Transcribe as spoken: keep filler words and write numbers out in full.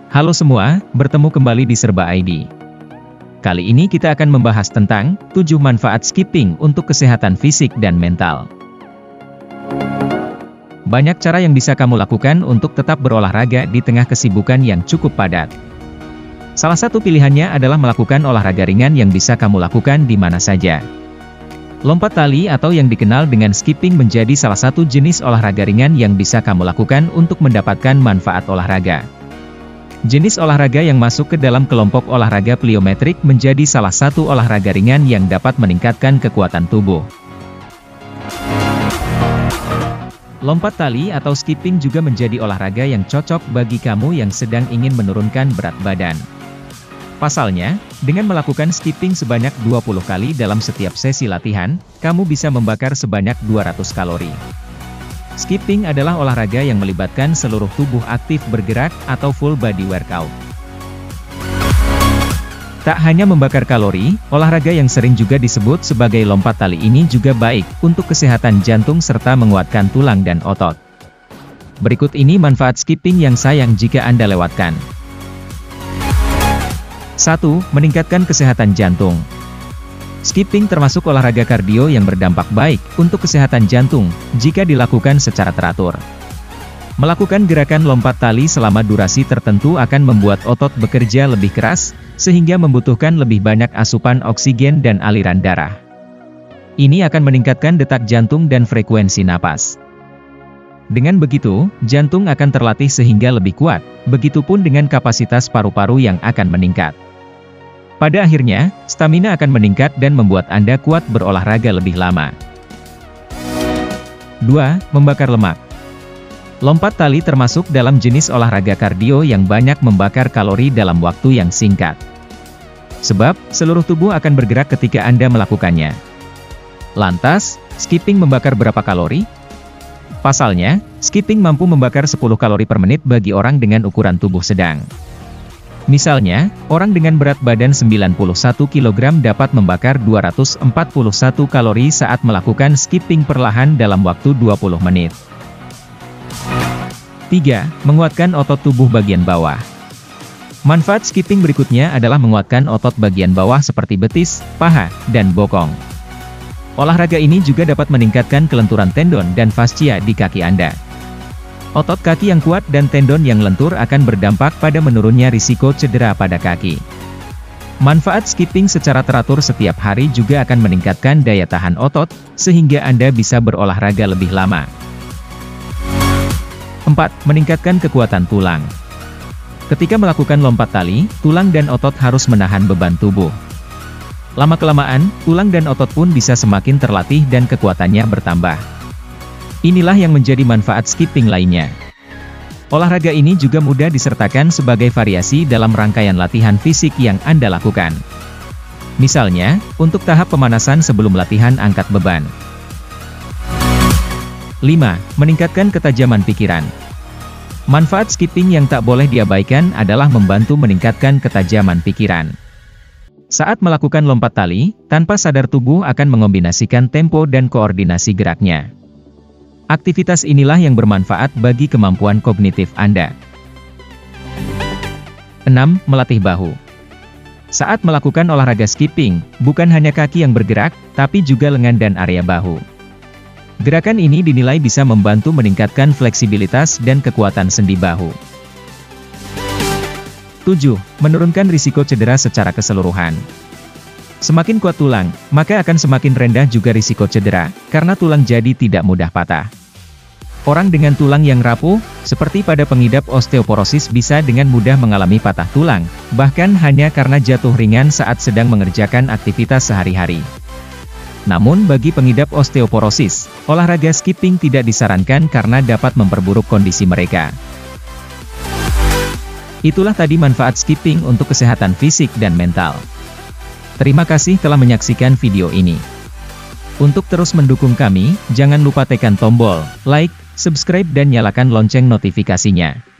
Halo semua, bertemu kembali di Serba I D. Kali ini kita akan membahas tentang tujuh manfaat skipping untuk kesehatan fisik dan mental. Banyak cara yang bisa kamu lakukan untuk tetap berolahraga di tengah kesibukan yang cukup padat. Salah satu pilihannya adalah melakukan olahraga ringan yang bisa kamu lakukan di mana saja. Lompat tali atau yang dikenal dengan skipping menjadi salah satu jenis olahraga ringan yang bisa kamu lakukan untuk mendapatkan manfaat olahraga. Jenis olahraga yang masuk ke dalam kelompok olahraga pliometrik menjadi salah satu olahraga ringan yang dapat meningkatkan kekuatan tubuh. Lompat tali atau skipping juga menjadi olahraga yang cocok bagi kamu yang sedang ingin menurunkan berat badan. Pasalnya, dengan melakukan skipping sebanyak dua puluh kali dalam setiap sesi latihan, kamu bisa membakar sebanyak dua ratus kalori. Skipping adalah olahraga yang melibatkan seluruh tubuh aktif bergerak atau full body workout. Tak hanya membakar kalori, olahraga yang sering juga disebut sebagai lompat tali ini juga baik untuk kesehatan jantung serta menguatkan tulang dan otot. Berikut ini manfaat skipping yang sayang jika Anda lewatkan. satu. Meningkatkan kesehatan jantung. Skipping termasuk olahraga kardio yang berdampak baik untuk kesehatan jantung jika dilakukan secara teratur. Melakukan gerakan lompat tali selama durasi tertentu akan membuat otot bekerja lebih keras, sehingga membutuhkan lebih banyak asupan oksigen dan aliran darah. Ini akan meningkatkan detak jantung dan frekuensi napas. Dengan begitu, jantung akan terlatih sehingga lebih kuat, begitupun dengan kapasitas paru-paru yang akan meningkat. Pada akhirnya, stamina akan meningkat dan membuat Anda kuat berolahraga lebih lama. dua. Membakar lemak. Lompat tali termasuk dalam jenis olahraga kardio yang banyak membakar kalori dalam waktu yang singkat. Sebab, seluruh tubuh akan bergerak ketika Anda melakukannya. Lantas, skipping membakar berapa kalori? Pasalnya, skipping mampu membakar sepuluh kalori per menit bagi orang dengan ukuran tubuh sedang. Misalnya, orang dengan berat badan sembilan puluh satu kilogram dapat membakar dua ratus empat puluh satu kalori saat melakukan skipping perlahan dalam waktu dua puluh menit. tiga. Menguatkan otot tubuh bagian bawah. Manfaat skipping berikutnya adalah menguatkan otot bagian bawah seperti betis, paha, dan bokong. Olahraga ini juga dapat meningkatkan kelenturan tendon dan fascia di kaki Anda. Otot kaki yang kuat dan tendon yang lentur akan berdampak pada menurunnya risiko cedera pada kaki. Manfaat skipping secara teratur setiap hari juga akan meningkatkan daya tahan otot, sehingga Anda bisa berolahraga lebih lama. empat. Meningkatkan kekuatan tulang. Ketika melakukan lompat tali, tulang dan otot harus menahan beban tubuh. Lama-kelamaan, tulang dan otot pun bisa semakin terlatih dan kekuatannya bertambah. Inilah yang menjadi manfaat skipping lainnya. Olahraga ini juga mudah disertakan sebagai variasi dalam rangkaian latihan fisik yang Anda lakukan. Misalnya, untuk tahap pemanasan sebelum latihan angkat beban. lima. Meningkatkan ketajaman pikiran. Manfaat skipping yang tak boleh diabaikan adalah membantu meningkatkan ketajaman pikiran. Saat melakukan lompat tali, tanpa sadar tubuh akan mengombinasikan tempo dan koordinasi geraknya. Aktivitas inilah yang bermanfaat bagi kemampuan kognitif Anda. enam. Melatih bahu. Saat melakukan olahraga skipping, bukan hanya kaki yang bergerak, tapi juga lengan dan area bahu. Gerakan ini dinilai bisa membantu meningkatkan fleksibilitas dan kekuatan sendi bahu. tujuh. Menurunkan risiko cedera secara keseluruhan. Semakin kuat tulang, maka akan semakin rendah juga risiko cedera, karena tulang jadi tidak mudah patah. Orang dengan tulang yang rapuh, seperti pada pengidap osteoporosis bisa dengan mudah mengalami patah tulang, bahkan hanya karena jatuh ringan saat sedang mengerjakan aktivitas sehari-hari. Namun bagi pengidap osteoporosis, olahraga skipping tidak disarankan karena dapat memperburuk kondisi mereka. Itulah tadi manfaat skipping untuk kesehatan fisik dan mental. Terima kasih telah menyaksikan video ini. Untuk terus mendukung kami, jangan lupa tekan tombol like, subscribe dan nyalakan lonceng notifikasinya.